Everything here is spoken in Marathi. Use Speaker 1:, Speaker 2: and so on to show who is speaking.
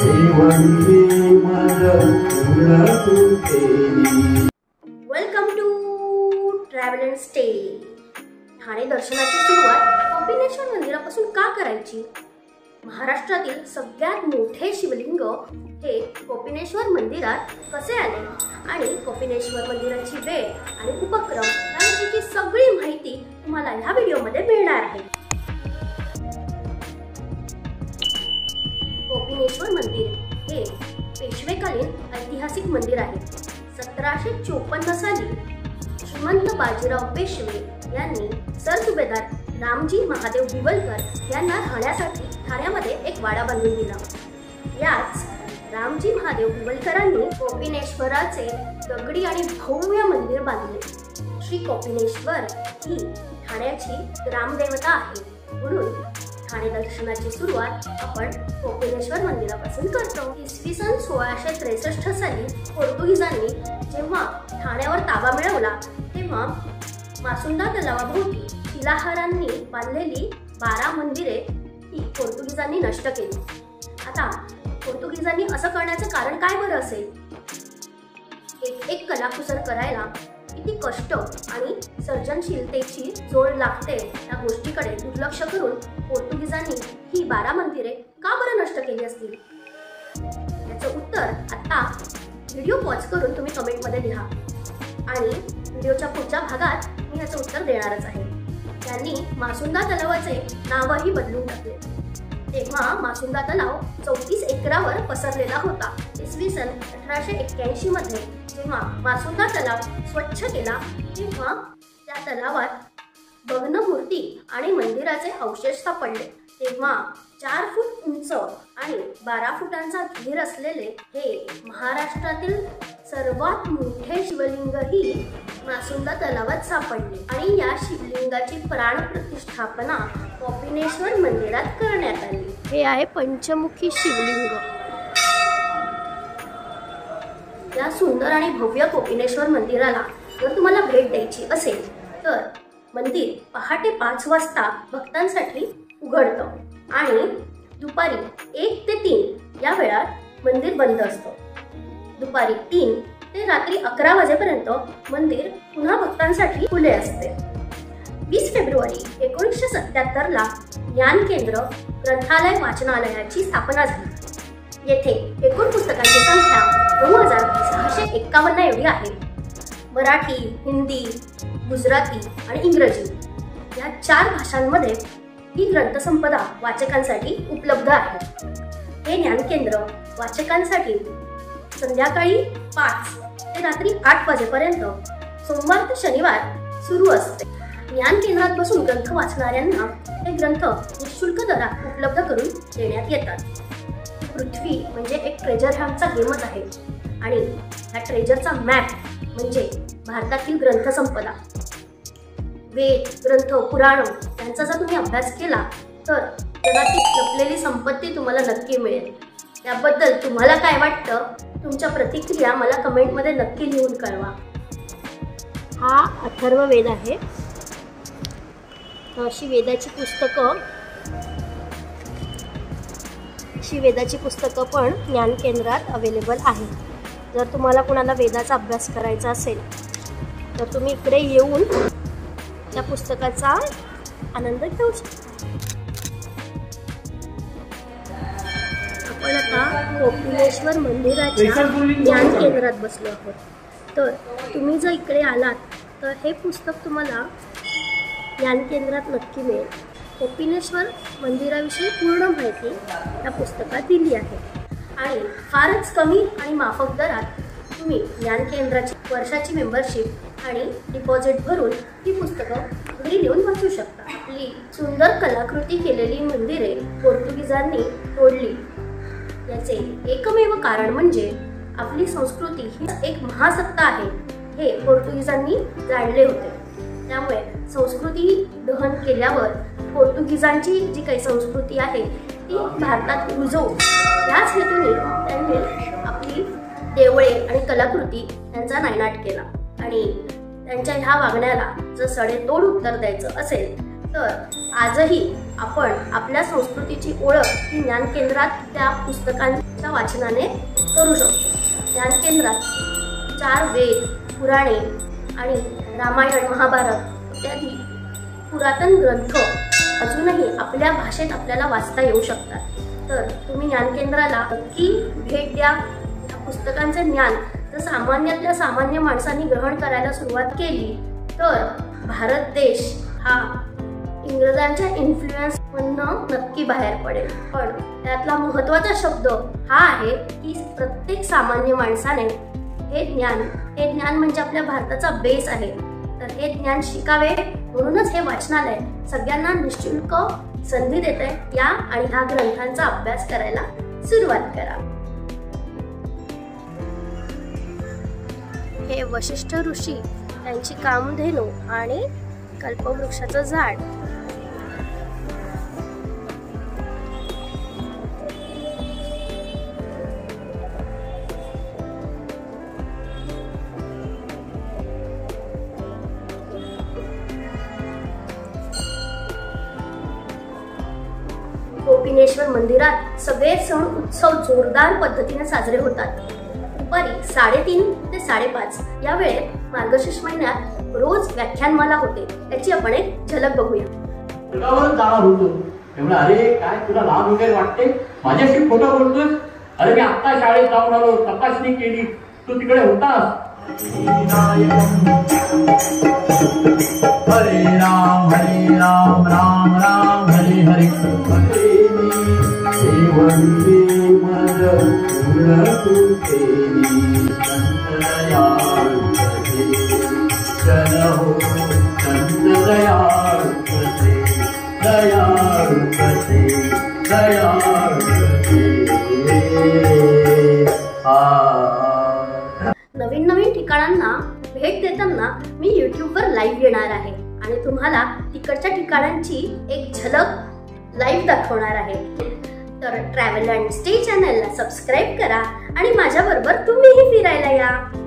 Speaker 1: Welcome to travel and stay. Thane दर्शनाची सुरुवात कोपिनेश्वर मंदिरापासून का करायची? महाराष्ट्रातील सगळ्यात मोठे शिवलिंग हे कोपिनेश्वर मंदिरात कसे आले आणि कोपिनेश्वर मंदिराची वेळ आणि उपक्रम याविषयीची सगळी माहिती तुम्हाला ह्या व्हिडिओमध्ये मिळणार आहे। कोपिनेश्वर मंदिर हे पेशवेकालीन ऐतिहासिक मंदिर आहे। 1754 साली श्रीमंत बाजीराव पेशवे यांनी सरसुभेदार रामजी महादेव बिवलकर यांना राहण्यासाठी ठाण्यामध्ये एक वाडा बांधून दिला। याच रामजी महादेव बिवलकरांनी कोपिनेश्वराचे दगडी आणि भव्य मंदिर बांधले। श्री कोपिनेश्वर ही ठाण्याची ग्रामदेवता आहे, म्हणून ठाणे दर्शनाची सुरुवात आपण कोपिनेश्वर मंदिरापासून करतो। इसवी सन 1663 साली पोर्तुगीजांनी जेव्हा ठाण्यावर ताबा मिळवला तेव्हा मासुंदा तलावाभोवती शिलाहारांनी बांधलेली 12 मंदिरे ही पोर्तुगीजांनी नष्ट केली। आता पोर्तुगीजांनी असं करण्याचं कारण काय बरं असेल? एक कलाकुसर करायला किती कष्ट आणि सर्जनशीलतेची जोड लागते त्या गोष्टीकडे दुर्लक्ष करून पोर्तुगीजांनी ही 12 मंदिरे का बरं नष्ट केली असतील? याचं उत्तर आता व्हिडिओ पॉज करून तुम्ही कमेंटमध्ये लिहा आणि व्हिडिओच्या पुढच्या भागात मी याचं उत्तर देणारच आहे। त्यांनी मासुंदा तलावाचे नावही बदलून टाकले। तेव्हा मासुंदा तलाव 34 एकरावर पसरलेला होता। इसवी सन 1881 मध्ये जेव्हा मासुंदा तलाव स्वच्छ केला तेव्हा त्या तलावात भग्नमूर्ती आणि मंदिराचे अवशेष सापडले। तेव्हा 4 फूट उंच आणि 12 फुटांचा घेर असलेले हे महाराष्ट्रातील सर्वात मोठे शिवलिंगही मासुंदा तलावात सापडले आणि या शिवलिंगाची प्राणप्रतिष्ठापना कोपिनेश्वर मंदिरात करण्यात आली। हे आहे पंचमुखी शिवलिंग। या सुंदर आणि भव्य कोपिनेश्वर मंदिराला जर तुम्हाला भेट द्यायची असेल तर मंदिर पहाटे 5 वाजता भक्तांसाठी उघडतं आणि दुपारी 1 ते 3 या वेळात मंदिर बंद असतं। दुपारी 3 ते रात्री 11 वाजेपर्यंत मंदिर पुन्हा भक्तांसाठी खुले असते। 20 फेब्रुवारी 1977 ला ज्ञान केंद्र ग्रंथालय वाचनालयाची स्थापना झाली। येथे एकूण पुस्तकांची संख्या 9651 एवढी आहे। मराठी, हिंदी, गुजराती आणि इंग्रजी या 4 भाषांमध्ये ही ग्रंथसंपदा वाचकांसाठी उपलब्ध आहे। हे ज्ञान केंद्र वाचकांसाठी संध्याकाळी 5 ते रात्री 8 वाजेपर्यंत सोमवार ते शनिवार सुरू असते। ज्ञान केंद्रात बसून ग्रंथ वाचणाऱ्यांना हे ग्रंथ निःशुल्क दरात उपलब्ध करून देण्यात येतात। पृथ्वी म्हणजे एक ट्रेजर हंटचा गेमच आहे आणि या ट्रेजरचा मॅप म्हणजे भारतातील ग्रंथसंपदा। वेद, ग्रंथ, पुराण यांचा जर तुम्ही अभ्यास केला तर जगातील लपलेली संपत्ती तुम्हाला नक्की मिळेल। याबद्दल तुम्हाला काय वाटतं? तुमच्या प्रतिक्रिया मला कमेंटमध्ये नक्की लिहून कळवा। हा अथर्ववेद आहे। अशी वेदाची पुस्तकं पण ज्ञान केंद्रात अवेलेबल आहे। जर तुम्हाला कोणाला वेदाचा अभ्यास करायचा असेल तर तुम्ही इकडे येऊन त्या पुस्तकाचा आनंद घेऊ शकता। आपण आता कोपिनेश्वर मंदिराच्या ज्ञान केंद्रात बसलो आहोत। तर तुम्ही जर इकडे आलात तर हे पुस्तक तुम्हाला ज्ञान केंद्रात नक्की मिळेल। कोपिनेश्वर मंदिराविषयी पूर्ण माहिती या पुस्तकात दिली आहे आणि फारच कमी आणि माफक दरात तुम्ही ज्ञान केंद्राची वर्षाची मेंबरशिप आणि डिपॉझिट भरून ही पुस्तकं घरी लिहून वाचू शकता। आपली सुंदर कलाकृती केलेली मंदिरे पोर्तुगीजांनी तोडली याचे एकमेव कारण म्हणजे आपली संस्कृती ही एक महासत्ता आहे हे पोर्तुगीजांनी जाणले होते। त्यामुळे संस्कृती दहन केल्यावर पोर्तुगीजांची जी काही संस्कृती आहे ती भारतात रुजवू याच हेतूने त्यांनी आपली देवळे आणि कलाकृती यांचा नायनाट केला आणि त्यांच्या ह्या वागण्याला जर सडेतोड उत्तर द्यायचं असेल तर आजही आपण आपल्या संस्कृतीची ओळख ही ज्ञान केंद्रात त्या पुस्तकांच्या वाचनाने करू शकतो। ज्ञान केंद्रात 4 वेद, पुराणे आणि रामायण, महाभारत इत्यादी पुरातन ग्रंथ अजूनही आपल्या भाषेत आपल्याला वाचता येऊ शकतात। तर तुम्ही ज्ञान केंद्राला नक्की भेट द्या। या पुस्तकांचे ज्ञान जर सामान्यातल्या सामान्य माणसांनी ग्रहण करायला सुरुवात केली तर भारत देश हा इंग्रजांच्या इन्फ्लुएन्समधनं नक्की बाहेर पडेल। पण त्यातला महत्त्वाचा शब्द हा आहे की प्रत्येक सामान्य माणसाने हे ज्ञान म्हणजे आपल्या भारताचा बेस आहे, तर हे ज्ञान शिकावे म्हणूनच हे वाचनालय सगळ्यांना निःशुल्क संधी देते। या आणि ह्या ग्रंथांचा अभ्यास करायला सुरुवात करा। हे वशिष्ठ ऋषी यांची कामधेनू आणि कल्पवृक्षाचं झाड। गोपिनेश्वर मंदिरात सगळे सण उत्सव जोरदार पद्धतीने साजरे होतात। दुपारी 3:30 ते 5:30 या वेळेत मार्गशीर्ष महिन्यात रोज व्याख्यानमाला होते। त्याची आपण एक झलक बघूया।
Speaker 2: तुझ्यावर जाणार होतो एवढं, अरे काय तुला लहान वगैरे वाटते, माझ्याशी खोटं बोलतोस? अरे मी आता शाळेत जाऊन आलो, तपासणी केली, तू तिकडे होतास। हरे राम राम राम हरे हरे,
Speaker 1: नवीन नवीन ठिकाणांना भेट देताना मी YouTubeवर लाईव्ह येणार आहे आणि तुम्हाला तिकडच्या ठिकाणांची एक झलक लाईव्ह दाखवणार आहे। तर ट्रॅव्हल अँड स्टे चॅनलला सबस्क्राईब करा आणि माझ्याबरोबर तुम्हीही फिरायला या।